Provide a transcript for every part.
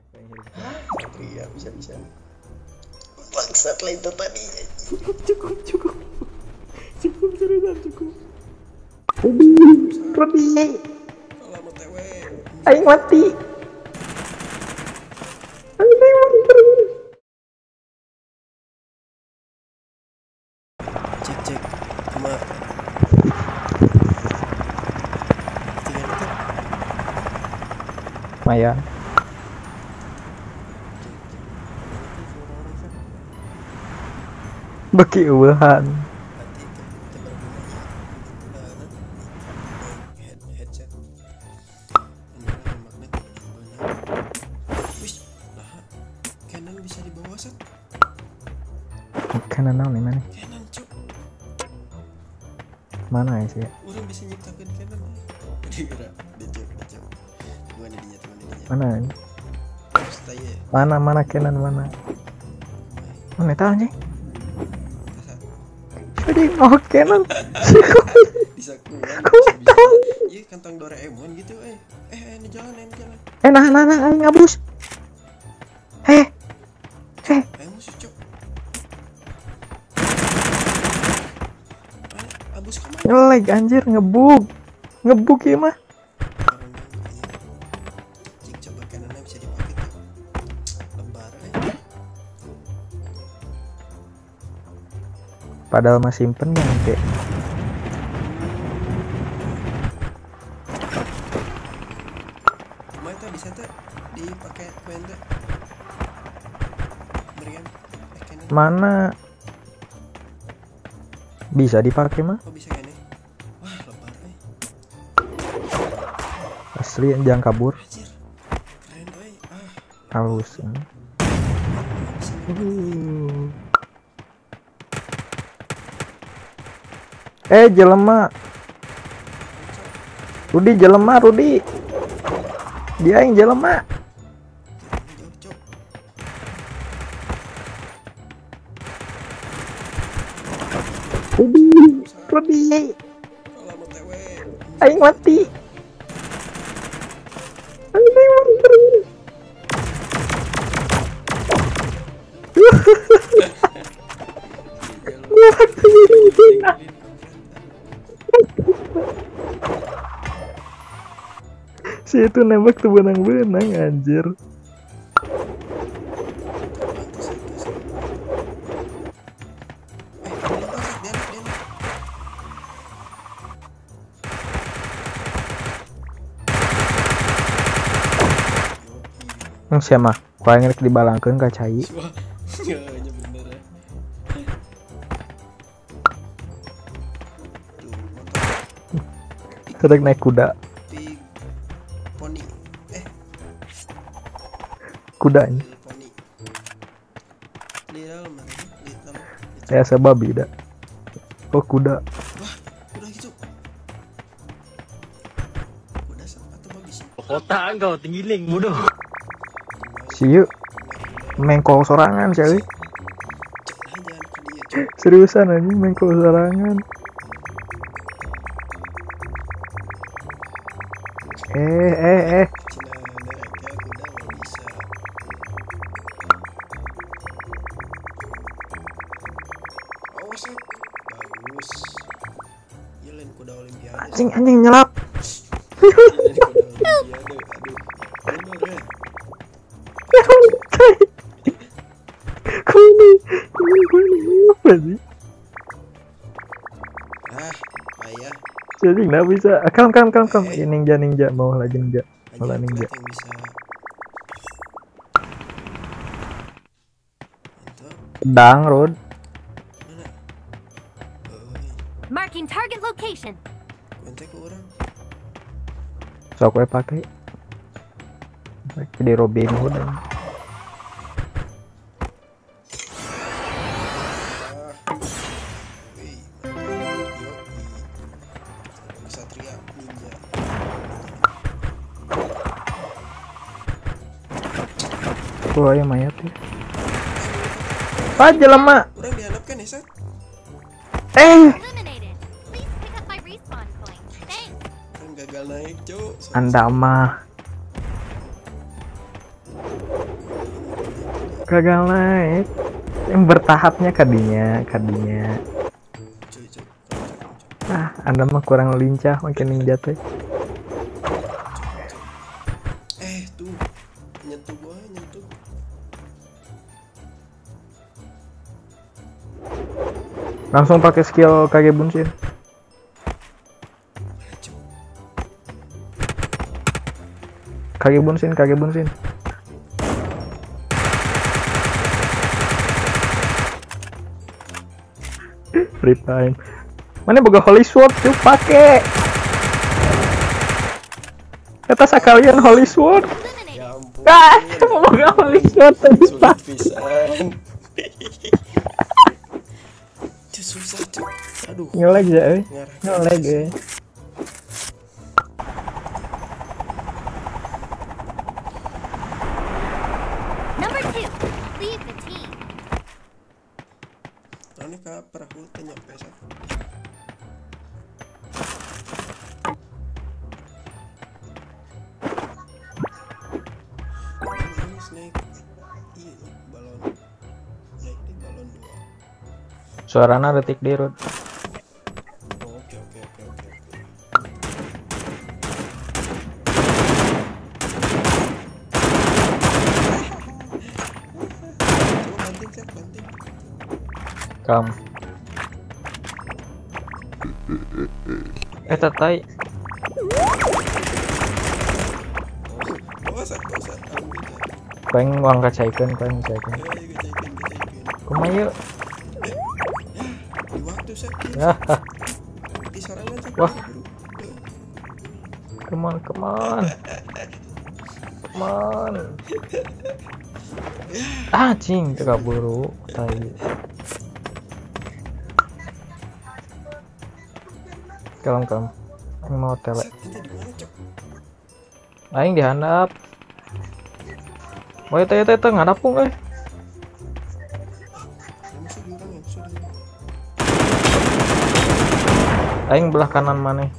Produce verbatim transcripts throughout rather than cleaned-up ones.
Satria bisa-bisa. Bangsat lah itu tadi. Cukup, cukup, cukup. Cukup, seriusan cukup. Rodi. Kalau mau tewe. Aing mati. Aing mati. Cek cek. Sama. Maya. Beki uwahan. Headset. Wis, lah. Canon bisa dibawa set. Canon naon nih mana? Canon cuk. Mana ya sih? Orang bisa nyiptakan Canon. Dikira dicek dicek. Mana dia tuh Mana? Stay. Mana mana Canon mana? Mana tahu nih? Jadi mau Canon. Bisa kuat. Iya kantong Doraemon gitu eh. Eh ini jalan ini jalan. Eh nah nah nah aing ngabus. Heh. Heh. Ayo musuh cuk. Abus kemana? Ngelag anjir ngebug. Ngebug ya mah. Cik coba kanannya bisa dipakai tuh. Lebar eh. Padahal mah simpen yang kayak Cuma itu bisa tuh dipakai kuente. Berikan. Eh Canon. mana bisa dipakai mah? Oh bisa kan ya? Wah lebar eh. Asli jangan kabur. Anjir. Keren eh. Ah. Halus. Uh. Eh jelema. Rudi jelema Rudi. Dia yang jelema. Jauh cuk. Rudi. Rudi. Kalau mau tewe. Aing mati. Aing mati. Si itu nembak tuh benang-benang anjir. Nang siapa? Kau yang rek dibalangkeun ka cai. Wah, ya bener ya. Sedang naik kuda. Pig poni. Eh, Kudanya. poni. Di dalam mana? Di dalam. Ya sebabi dah. Oh kuda. Wah, udah gitu. Udah sama atau babi sih? Kota engkau tinggiling bodoh. Siu mengkol sorangan cewek. Cek lah jangan ke dia cek. Seriusan anjing mengkol sorangan. Eh eh eh. Cina mereka kuda nggak bisa. Oh set, bagus. Iya lain kuda olimpiade. Anjing anjing nyelap. Lain kuda olimpiade. Aduh, bener ya. Ya udah. Kau ini ini kau ini apa sih? Ah, ayah. Jadi nggak bisa. Kam kam kam kam. Ini ninja ninja mau lagi ninja. Mau Aja ninja. yang bisa. Itu Dang road. mana? Oh, Marking target location. kontak ke orang. Sok we pakai. Jadi Robin Hood. Ah, wih, mantap. Yoi. Kesatria ninja. Wah ya mayat ya. Pak jelema. Orang dihanapkan ya, Sat? Eh, Eliminated. Please pick up my respawn coin. Thanks. Orang gagal naik, Cuk. Anda mah gagal naik. Yang bertahapnya kadinya, kadinya. Cuy, cuy. Cuy, Ah, Anda mah kurang lincah makin ninja teh. eh tuh nyentuh gua nyentuh. Langsung pakai skill Kage Bunshin. Cuy. Kage Bunshin, Kage Bunshin. Free time. Mana boga Holy Sword tuh pake. Kata sekalian Holy Sword. Eliminated. Ya ampun. Ah, boga Holy Sword tadi Sulit pak. pisan. Cuy, susah cuy. Aduh. Ngelag ya, eh. Ngarah. Ngelag eh. Number two, leave the team. Ini ke perahu tanya pesa. Ini snake. Iya, balon. Naik di balon dua. Suarana detik di root. Oh, oke oke oke oke oke. Coba banting cek banting. Kam. Eh tatai. Oh, oh satu satu beda. Kain uang kacaikeun, kain kacaikeun. Ayo ayo gecekin gecekin. Kumaha yeuh? Di waktu set. Ah, Di sorangan cek. Wah. buru. come on, come on. Come on. Ah, cing, teu kaburu. Tai. Kalem kalem. Aing mau tele. Set itu di mana cok? Aing dihandap. Woy teh teh teh ngadapung euy. Ya musuh di orang ya musuh di orang. Aing belah kanan maneh.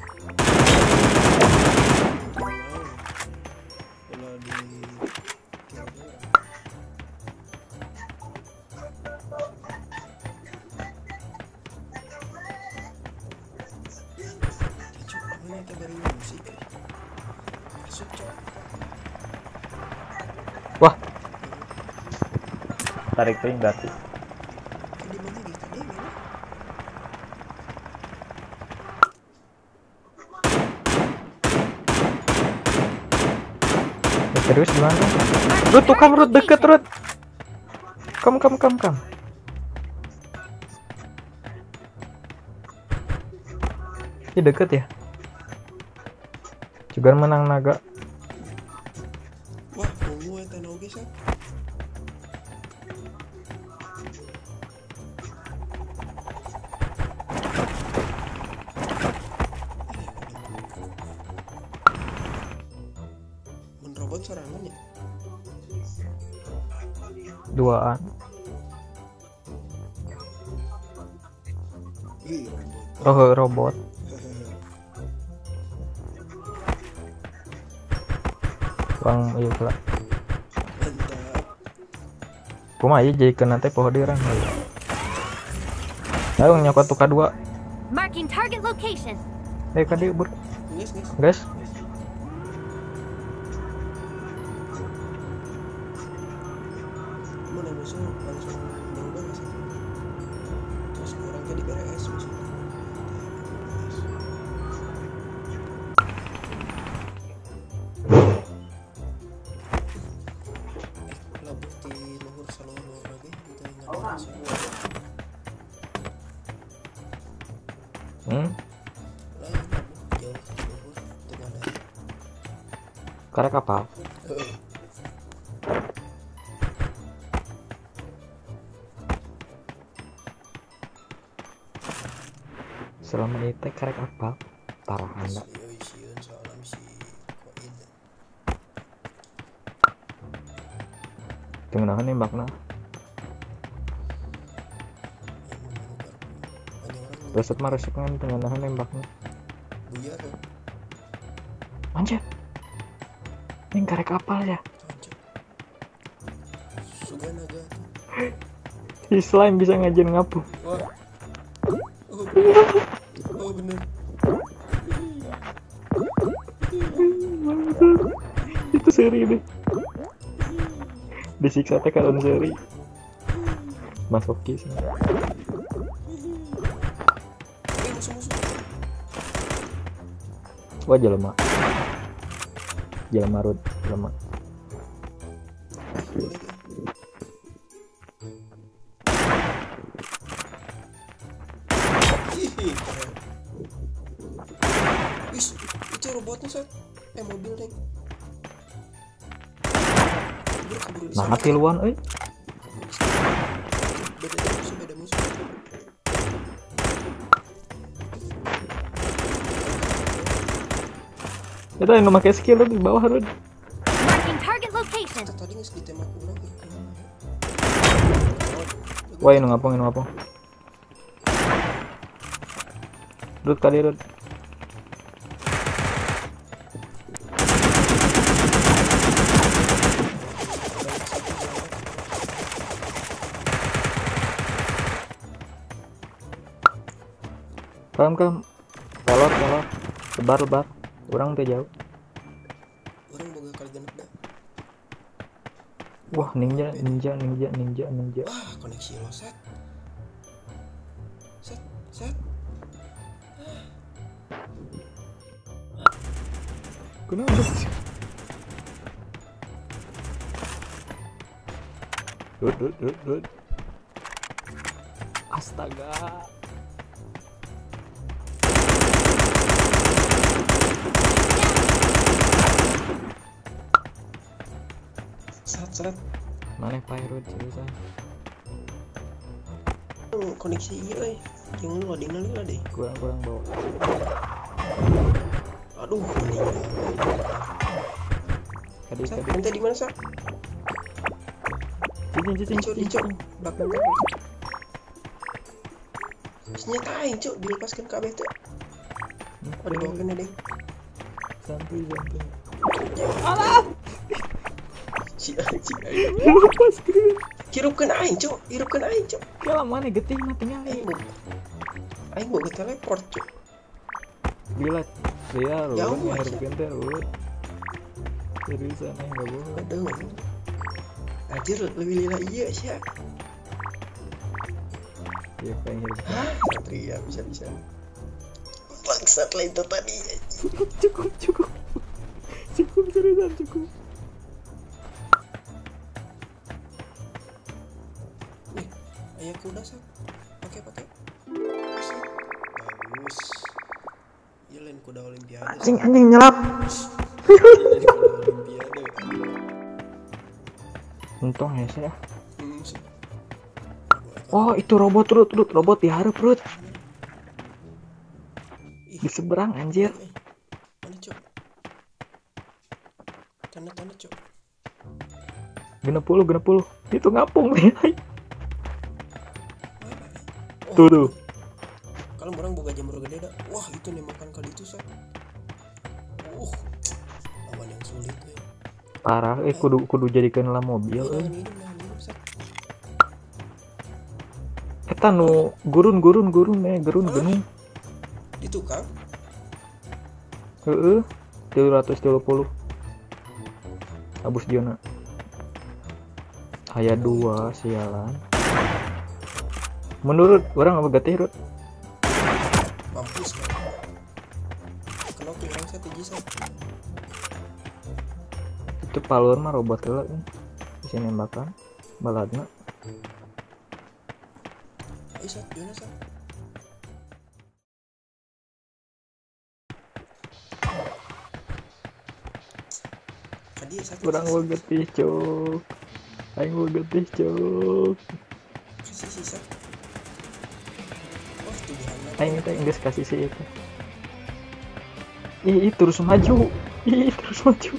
Kalau di mana kita baru musik masuk cok. Wah. Tarik teuing berarti. Di mana di tadi mana? Ya, serius gimana? Rut tuh kam Rut deket Rut. Kam kam kam kam. Ih deket ya. Juga menang naga. Wah, ungu eta oge sak. Men robot sorangan ya? Duaan. Ih, robot. Oh robot. Bang iya pula. Mantap. Kumaha ieu jadi kena teh poho dirang. Ayo nyokot tuh kedua. Marking target location. Eh kadi bur. Nges nges. Guys, Mana musuh langsung berubah sih. Terus orang ke di B R S musuh. Lah bukti luhur seluruh lagi kita ingat semua. hmm, Lah jauh ke luhur tengah dari. karek kapal. Selama ini teh karek kapal. Parah anda. Yoi sieun soalnya si Koid. Tengah nembakna. Banyak orang Resep mah resep kan tengah nembakna. buyar ya. Anjir. Ini karek kapal ya. Anjir. Suga naga. Si slime bisa ngajarin ngapu. Wah. Oh bener. Oh bener. Itu seri deh. Disiksa teh kalau seri. Masokis. Eh musuh-musuh. Wah jelema. Jelema rut, jelema. Ih, keren. Wis, itu robotnya set. Eh mobil deh. Nah, tiluan euy. Beda musuh, beda musuh. Itu yang memakai skill di bawah Rud. Marking target location. Kita tadi nggak ditembak ulang gitu. Wah, ini ngapong, ini ngapong. Rud kali Rud. Kam kam. Pelor pelor. Lebar lebar. Orang teh jauh. Orang boga kali genep dah. Wah, ninja ninja ninja ninja ninja. Ah, koneksi lo set. Set, set. Kenapa sih? Rud rud rud rud. Astaga. Seret seret. Mana Pirate seriusan? Hmm, koneksi iya euy. Yang lu loading lagi lah deh. Kurang-kurang bawa. Aduh, meninggal. Kadi Sak, kadi. ente di mana, Sak? Cicing cicing Cuk, di cicing. cuk. Belakang. Senjata aing, Cuk, dilepaskan ke abet. Oh, dibawakan deh. Santuy santuy. Si anjing aing. Lepas keren. Hirupkeun aing, Cuk. Hirupkeun aing, Cuk. Kalau mana getih mah tinggal. Aing boga. Aing boga teleport, Cuk. Gila. Dia lu Jauh, yang Mas. harus teh lu. Seriusan aing enggak bohong. Aduh. Anjir, lebih lila iya sih. Ya pengen hidup. Hah? Satria bisa-bisa. Bangsat lah itu tadi. Cukup cukup cukup. Cukup seriusan cukup. Nih, ayah kuda Sak. Pakai pakai. Asik. Bagus. Iya lain kuda olimpiade. Anjing anjing nyelap. Lain kuda olimpiade. Untung ya sih ya. Hmm, sih. Oh itu robot Rut Rut robot diharap Rut. Ih, Di seberang anjir. eh, mana Cuk? Tanda-tanda Cuk. Genep puluh genep puluh. Itu ngapung nih. Mana? Oh, Tuh tuh. kalau orang boga jamur gede dah. Wah, itu nih makan kali itu Sak. Uh. Lawan yang sulit ya. Parah eh kudu kudu jadikan lah mobil Oh, eh. jangan hidup, jangan hidup Sak. Eta nu gurun gurun gurun eh gurun gunung. Di tukang. Heeh. tiga ratus tiga puluh. Abus Jona. Aya dua sialan. Menurut orang apa gatih Rut? Mampus kan. Kenapa bilang saya tinggi Sak? Itu palur mah robot heula nih. Bisa nembakan baladna. Ayo Sak, Jona Sak. Tadi Sak. Kurang gua getih cuk. Aing gua getih cuk. Kasih sih Sak. Oh, tuh bihanna. Aing minta geus kasih sih itu. Ih, ih terus maju. Ih terus maju.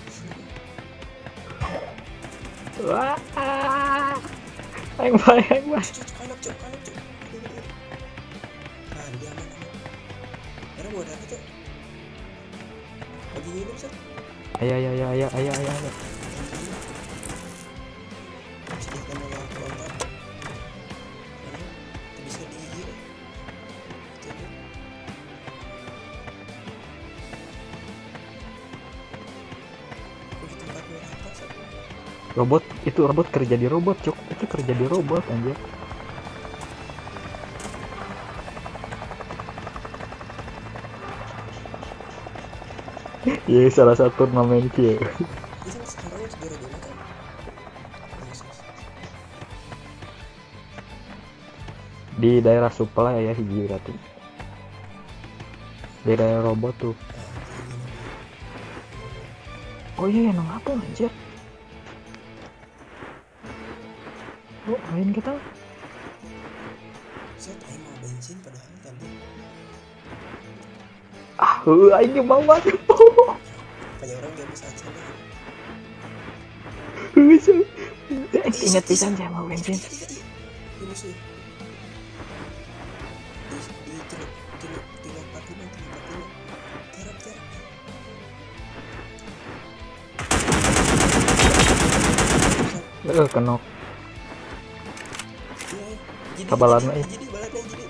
Wah. Aing bae aing bae. Cuk, cuk, kalap Cuk, kalap Cuk. Aduh, aduh. Nah, dia aman aman. Era buat apa Cuk? Lagi hidup Sak. Ayo ayo ayo ayo ayo ayo. Sedihkan Robot itu robot kerja di robot, cok. Itu kerja di robot anjir. Iya, salah satu turnamen kia. Ini kan sekarang segera dulu kan. Yes, yes. Di daerah supply ya hiji berarti. Di daerah robot tuh. Oh iya, nang apa anjir? Oh, main kita. Saya tadi mau bensin padahal tadi. Ah, heuh aing ge mau banget. Banyak orang gak bisa aja deh. Heuh, sih. Ingat pisan saya mau bensin. Ini sih. Di di tiga tiga tiga empat lima tiga empat lima. Terap terap. Heeh, kenok. Iya, jadi Kabalarna, jadi eh. jadi balatnya jadi.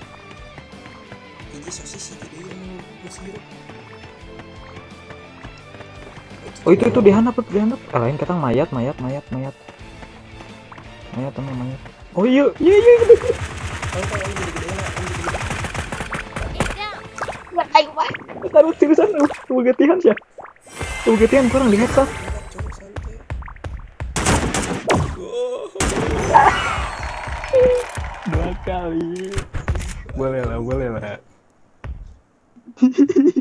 Ini sosis sih jadi yang masih hidup. Oh itu itu dihandap tuh dihandap. Ah, lain kata mayat mayat mayat mayat. Mayat teman mayat. Oh iya iya iya. Tahu tahu ini gede-gede lah, ini gede-gede. Get down. Taruh seriusan lu. Kebegetian sih. Kebegetian kurang di headshot. Enggak, coba santai. Oh. Dua kali. Boleh lah, boleh lah.